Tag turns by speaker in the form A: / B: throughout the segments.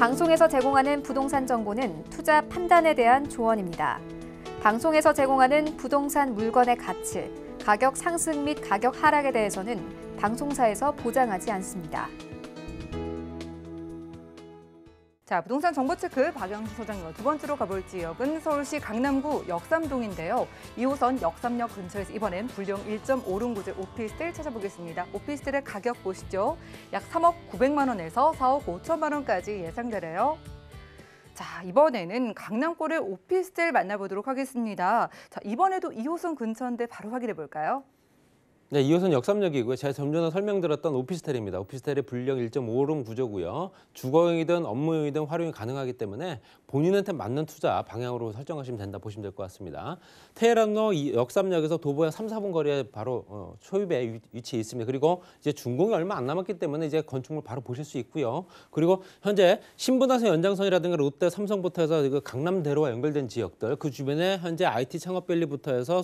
A: 방송에서 제공하는 부동산 정보는 투자 판단에 대한 조언입니다. 방송에서 제공하는 부동산 물건의 가치, 가격 상승 및 가격 하락에 대해서는 방송사에서 보장하지 않습니다.
B: 자, 부동산 정보체크 박영수 소장님과 두 번째로 가볼 지역은 서울시 강남구 역삼동인데요. 2호선 역삼역 근처에서 이번엔 불량 1.5룸구제 오피스텔 찾아보겠습니다. 오피스텔의 가격 보시죠. 약 3억 900만 원에서 4억 5천만 원까지 예상되래요. 자, 이번에는 강남권의 오피스텔 만나보도록 하겠습니다. 자, 이번에도 2호선 근처인데 바로 확인해 볼까요?
C: 네, 2호선 역삼역이고요. 제가 좀 전에 설명드렸던 오피스텔입니다. 오피스텔의 불량 1.5룸 구조고요. 주거용이든 업무용이든 활용이 가능하기 때문에 본인한테 맞는 투자 방향으로 설정하시면 된다 보시면 될 것 같습니다. 테헤란로 역삼역에서 도보 약 3, 4분 거리에 바로 초입에 위치해 있습니다. 그리고 이제 준공이 얼마 안 남았기 때문에 이제 건축물 바로 보실 수 있고요. 그리고 현재 신분당선 연장선이라든가 롯데, 삼성부터 해서 그 강남대로와 연결된 지역들, 그 주변에 현재 IT 창업밸리부터 해서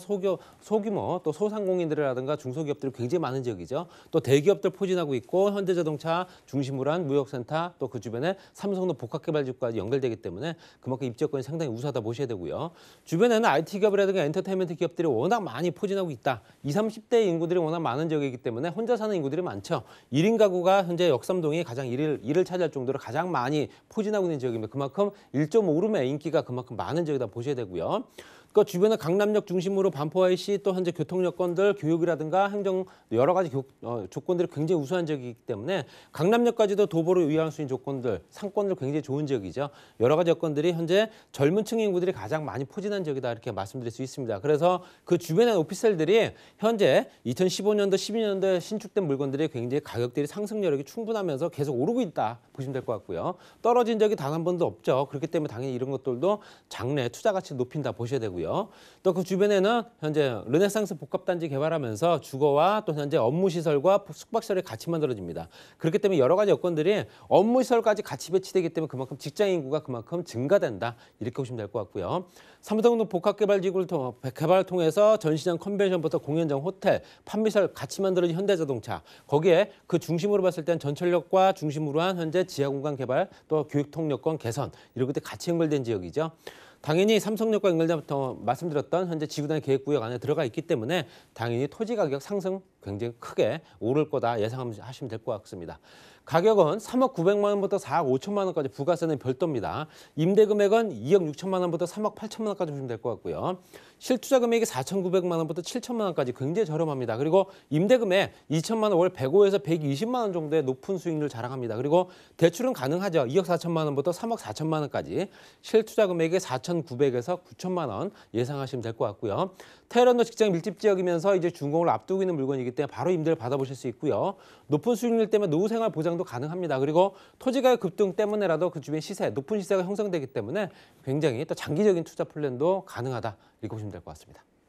C: 소규모 또 소상공인들이라든가 중소기업들이 굉장히 많은 지역이죠. 또 대기업들 포진하고 있고 현대자동차 중심으로 한 무역센터 또 그 주변에 삼성도 복합개발지구까지 연결되기 때문에 그만큼 입지여건이 상당히 우수하다 보셔야 되고요. 주변에는 IT 기업이라든가 엔터테인먼트 기업들이 워낙 많이 포진하고 있다. 20, 30대 인구들이 워낙 많은 지역이기 때문에 혼자 사는 인구들이 많죠. 1인 가구가 현재 역삼동이 가장 1위를 차지할 정도로 가장 많이 포진하고 있는 지역입니다. 그만큼 1.5룸의 인기가 그만큼 많은 지역이다 보셔야 되고요. 그 주변에 강남역 중심으로 반포 IC 또 현재 교통 여건들, 교육이라든가 행정 여러 가지 조건들이 굉장히 우수한 지역이기 때문에 강남역까지도 도보로 이용할 수 있는 조건들, 상권들 굉장히 좋은 지역이죠. 여러 가지 여건들이 현재 젊은 층 인구들이 가장 많이 포진한 지역이다 이렇게 말씀드릴 수 있습니다. 그래서 그 주변의 오피스텔들이 현재 2015년도, 12년도에 신축된 물건들이 굉장히 가격들이 상승 여력이 충분하면서 계속 오르고 있다 보시면 될 것 같고요. 떨어진 적이 단 한 번도 없죠. 그렇기 때문에 당연히 이런 것들도 장래 투자 가치 높인다 보셔야 되고요. 또 그 주변에는 현재 르네상스 복합단지 개발하면서 주거와 또 현재 업무시설과 숙박시설이 같이 만들어집니다. 그렇기 때문에 여러 가지 여건들이 업무시설까지 같이 배치되기 때문에 그만큼 직장 인구가 그만큼 증가된다. 이렇게 보시면 될 것 같고요. 삼성동 복합개발지구를 개발을 통해서 전시장, 컨벤션부터 공연장, 호텔, 판매시설 같이 만들어진 현대자동차. 거기에 그 중심으로 봤을 때는 전철역과 중심으로 한 현재 지하공간 개발, 또 교육통여건 개선 이런 것들이 같이 연결된 지역이죠. 당연히 삼성역과 연결되부터 말씀드렸던 현재 지구단위 계획구역 안에 들어가 있기 때문에 당연히 토지 가격 상승 굉장히 크게 오를 거다 예상하시면 될 것 같습니다. 가격은 3억 900만 원부터 4억 5천만 원까지 부가세는 별도입니다. 임대 금액은 2억 6천만 원부터 3억 8천만 원까지 보시면 될 것 같고요. 실투자 금액이 4,900만 원부터 7천만 원까지 굉장히 저렴합니다. 그리고 임대 금액 2천만 원 월 105에서 120만 원 정도의 높은 수익률을 자랑합니다. 그리고 대출은 가능하죠. 2억 4천만 원부터 3억 4천만 원까지 실투자 금액이 4,900에서 9천만 원 예상하시면 될 것 같고요. 테헤란로 직장 밀집 지역이면서 이제 준공을 앞두고 있는 물건이기 때문에 바로 임대를 받아보실 수 있고요. 높은 수익률 때문에 노후생활 보장도 가능합니다. 그리고 토지가격 급등 때문에라도 그 주변 시세, 높은 시세가 형성되기 때문에 굉장히 또 장기적인 투자 플랜도 가능하다. 이렇게 보시면 될 것 같습니다.